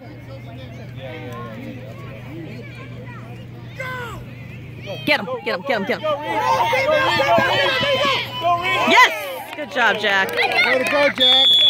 Get him, get him, get him, get him. Yes! Good job, Jack. Way to go, Jack.